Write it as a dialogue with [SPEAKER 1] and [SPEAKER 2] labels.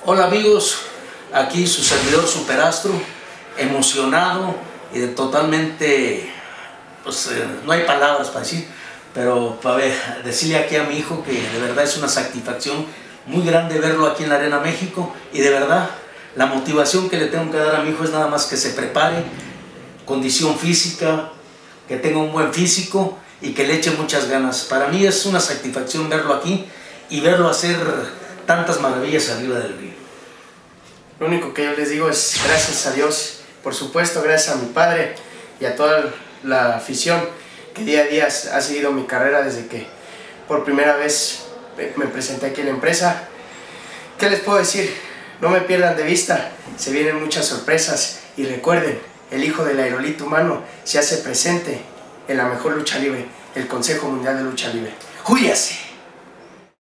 [SPEAKER 1] Hola amigos, aquí su servidor Superastro, emocionado y totalmente, pues no hay palabras para decir, pero para decirle aquí a mi hijo que de verdad es una satisfacción muy grande verlo aquí en la Arena México, y de verdad la motivación que le tengo que dar a mi hijo es nada más que se prepare, condición física, que tenga un buen físico y que le eche muchas ganas. Para mí es una satisfacción verlo aquí y verlo hacer tantas maravillas arriba del río.
[SPEAKER 2] Lo único que yo les digo es gracias a Dios, por supuesto gracias a mi padre y a toda la afición que día a día ha seguido mi carrera desde que por primera vez me presenté aquí en la empresa. ¿Qué les puedo decir? No me pierdan de vista, se vienen muchas sorpresas y recuerden, el hijo del aerolito humano se hace presente en la mejor lucha libre, el Consejo Mundial de Lucha Libre. ¡Júyase!